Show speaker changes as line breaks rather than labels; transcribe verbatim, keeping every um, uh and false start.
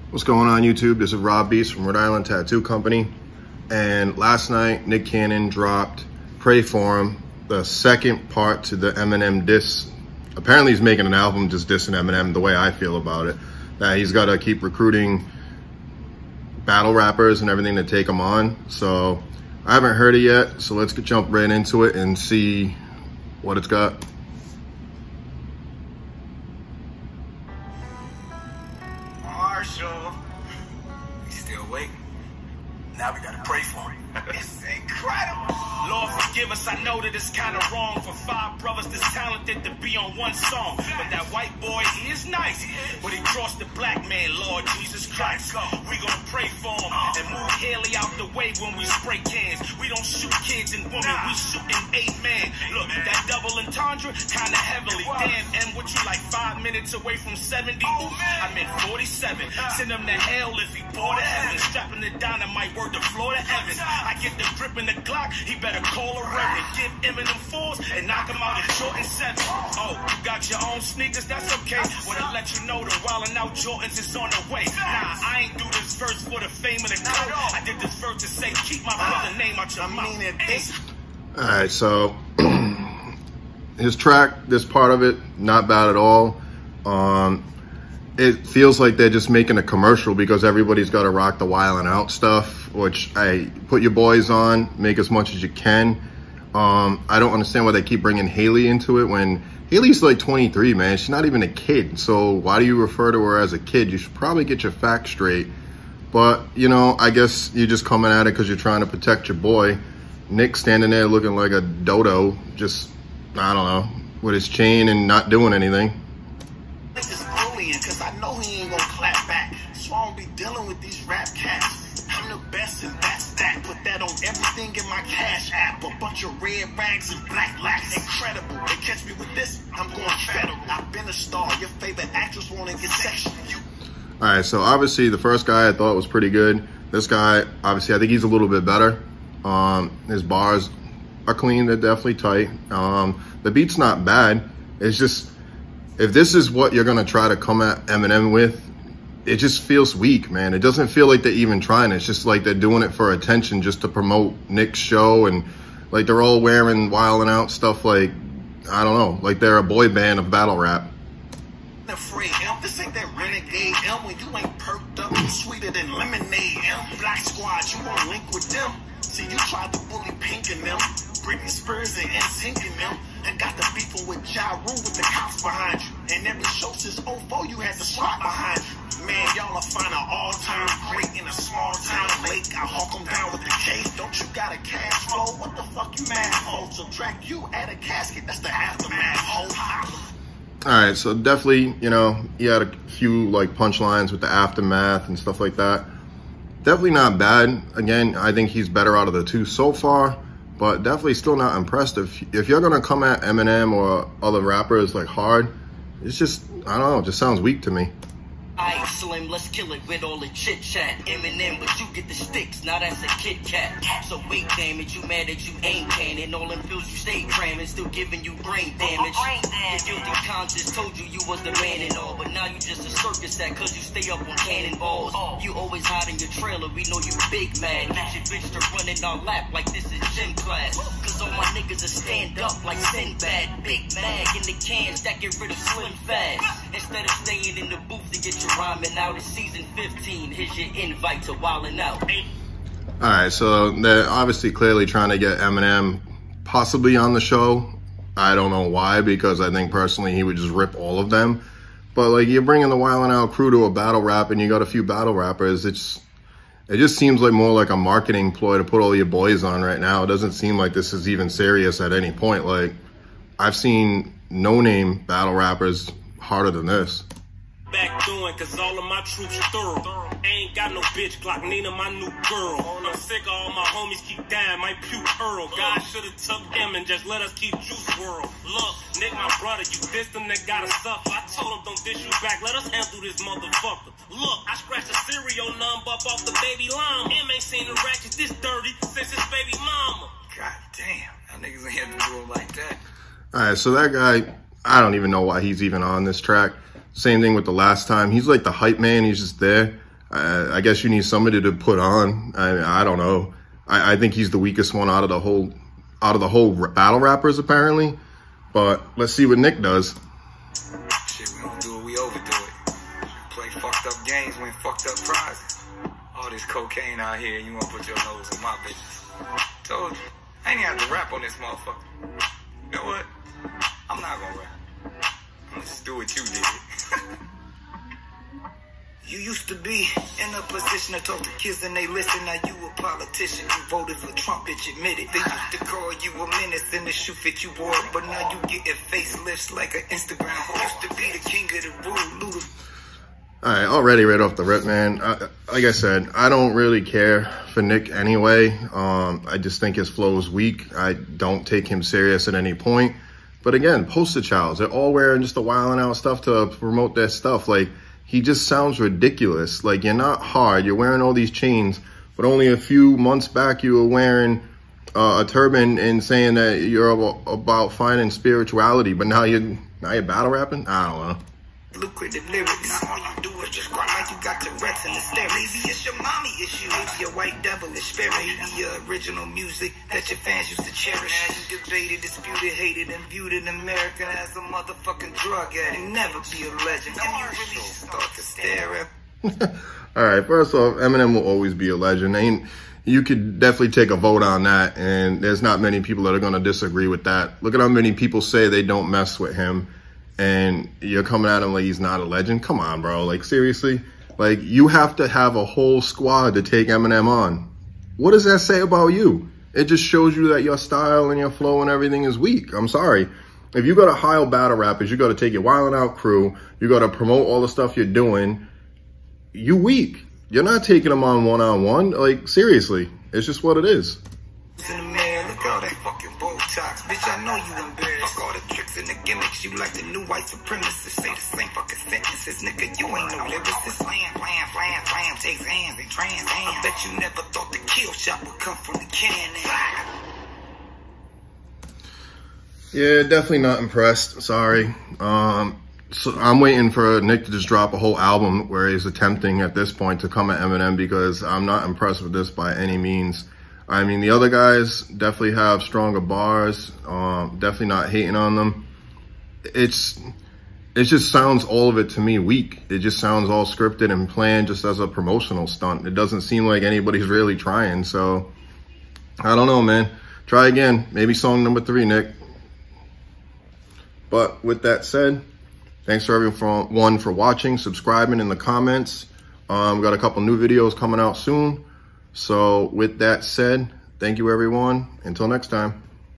What's going on, YouTube? This is Rob Beast from Rhode Island Tattoo Company. And last night, Nick Cannon dropped Pray For Him, the second part to the Eminem diss. Apparently he's making an album just dissing Eminem the way I feel about it. That he's got to keep recruiting battle rappers and everything to take him on. So I haven't heard it yet, so let's jump right into it and see what it's got.
Marshall, you still waiting? Now we gotta pray for him. It's incredible. Lord forgive us, I know that it's kind of wrong for five brothers this talented to be on one song. But that white boy, he is nice, but he crossed the black man, Lord Jesus Christ. We gonna pray for him and move Haley out the way when we spray cans. We don't shoot kids and women, we shooting eight men. Look, that double entendre, kind of heavily. Damn, and what you like five minutes away from seventy? Ooh, I meant forty-seven. Send him to hell if he bore to heaven. Strapping the dynamite, word to floor to heaven. I get the grip in the Glock, he better call a reverend. Give Eminem fours and knock him out at Jordan seven. Oh, you got your own sneakers, that's okay. Wanna let you know the Wildin' Out Jordans is on the way. Nah, I ain't do this verse for the fame of the clout. I did this verse to say, keep my brother name out your mouth.
Alright, so his track, this part of it, not bad at all. Um, it feels like they're just making a commercial because everybody's got to rock the Wildin' Out stuff, which I put your boys on, make as much as you can. Um, I don't understand why they keep bringing Haley into it when Haley's like twenty-three, man. She's not even a kid. So why do you refer to her as a kid? You should probably get your facts straight. But, you know, I guess you're just coming at it because you're trying to protect your boy. Nick standing there looking like a dodo, just, I don't know, with his chain and not doing anything.
This is bullying because I know he ain't gonna clap back. So I don't be dealing with these rap cats. I'm the best and that's that. Put that on everything in my cash app. A bunch of red rags and black lacks. Incredible. They catch me with this, I'm going federal. I've been a star. Your favorite actress wanna get sexual.
All right, so obviously the first guy I thought was pretty good. This guy, obviously, I think he's a little bit better. Um, his bars are clean, they're definitely tight. Um, the beat's not bad. It's just, if this is what you're gonna try to come at Eminem with, it just feels weak, man. It doesn't feel like they're even trying. It's just like they're doing it for attention, just to promote Nick's show, and like they're all wearing Wildin' Out stuff like, I don't know, like they're a boy band of battle rap.
Afraid, M. This ain't that renegade, M. When you ain't perked up, you sweeter than lemonade, M. Black Squad, you won't link with them. See, you tried to bully Pink and them, Britney Spears and N Sync and them, and got the beefing with Ja Rule with the cops behind you. And every show since oh four, you had the SWAT behind you. Man, y'all will find an all-time great in a small town lake. I hawk them down with the case. Don't you got a cash flow? What the fuck you mad for? Subtract you at a casket, that's the aftermath, ho.
All right, so definitely, you know, he had a few like punchlines with the aftermath and stuff like that. Definitely not bad. Again, I think he's better out of the two so far, but definitely still not impressed. If, if you're gonna come at Eminem or other rappers like hard, it's just, I don't know, it just sounds weak to me.
Aight, Slim, let's kill it with all the chit chat. Eminem, but you get the sticks, now that's a Kit Kat. So wait, damn it, you mad that you ain't canning. All them pills you stay cramming, still giving you brain damage. Your guilty conscience told you you was the man and all, but now you just a circus act cause you stay up on cannonballs. You always hide in your trailer, we know you big mad. Get your bitch to run in our lap like this is gym class. Cause all my niggas are stand up like Sinbad. Big mag in the cans that get rid of Slim fast. Instead of staying in the booth to get your rhyming out, it's season fifteen. Here's your invite to Wildin' Out.
All right, so they're obviously clearly trying to get Eminem possibly on the show. I don't know why, because I think personally he would just rip all of them. But like, you're bringing the Wildin' Out crew to a battle rap and you got a few battle rappers. It's, it just seems like more like a marketing ploy to put all your boys on right now. It doesn't seem like this is even serious at any point. Like, I've seen no-name battle rappers harder than this.
Back doing, cause all of my troops are thorough. Ain't got no bitch, Glock Nina, my new girl. I'm sick of all my homies keep dying, my puke Earl. God should've took him and just let us keep Juice World. Look, Nick, my brother, you dissed him, that gotta suffer. I told him don't diss you back, let us handle this motherfucker. Look, I scratched the cereal numb up off the baby llama. Him ain't seen the ratchet this dirty since his baby mama.
God damn, that niggas ain't had to do it like that.
All right, so that guy, I don't even know why he's even on this track. Same thing with the last time. He's like the hype man. He's just there. Uh, I guess you need somebody to put on. I, I don't know. I, I think he's the weakest one out of the whole, out of the whole battle rappers apparently. But let's see what Nick does.
Shit, we don't do it, we overdo it. Play fucked up games, win fucked up prizes. All this cocaine out here, you wanna put your nose in my business. Told you, I ain't have to rap on this motherfucker. You know what? I'm not gonna rap. I'm gonna just do what you did. You used to be in a position to talk to kids and they listen. Now you a politician. You voted for Trump, bitch, admit it. They used to call you a menace in the shoe fit you wore. But now you getting facelifts like an Instagram whore. Used to be the king of the room, Luda.
All right, already right off the rip, man. I, like I said, I don't really care for Nick anyway. Um, I just think his flow is weak. I don't take him serious at any point. But again, poster childs. They're all wearing just the wilding out stuff to promote their stuff. Like, he just sounds ridiculous. Like, you're not hard. You're wearing all these chains, but only a few months back you were wearing uh, a turban and saying that you're about, about finding spirituality. But now you're now you're battle rapping. I don't know.
Lucrative lyrics. Now all you do is just cry like you got Tourette's in the stereo. Maybe it's your mommy issue. Maybe your white devilish spirit. Maybe your original music that your fans used to cherish. Now you debated, disputed, hated, and viewed in America as a motherfucking drug addict. Never be a legend. And you really should start to stare at.
All right, first off, Eminem will always be a legend. Ain't you could definitely take a vote on that, and there's not many people that are going to disagree with that. Look at how many people say they don't mess with him. And you're coming at him like he's not a legend. Come on, bro. Like, seriously? Like, you have to have a whole squad to take Eminem on. What does that say about you? It just shows you that your style and your flow and everything is weak. I'm sorry. If you got to hire battle rappers, you got to take your Wildin' Out crew, you got to promote all the stuff you're doing, you weak. You're not taking them on one-on-one. Like, seriously. It's just what it is.
In the mirror, look all that fucking Botox. Bitch, I know you embarrassed. Fuck all the tricks and the gimmicks. You like the new white supremacists. Say the same fucking sentences. Nigga, you ain't no lyricist. Slam, slam, slam, slam. Takes hands and trans hands. I bet you never thought the kill shot would come from the cannon.
Yeah, definitely not impressed. Sorry. Um, so I'm waiting for Nick to just drop a whole album where he's attempting at this point to come at Eminem, because I'm not impressed with this by any means. I mean, the other guys definitely have stronger bars. Um, definitely not hating on them. It's, it just sounds, all of it to me, weak. It just sounds all scripted and planned just as a promotional stunt. It doesn't seem like anybody's really trying. So, I don't know, man. Try again. Maybe song number three, Nick. But with that said, thanks for everyone for watching, subscribing in the comments. Um, got a couple new videos coming out soon. So with that said, thank you everyone. Until next time.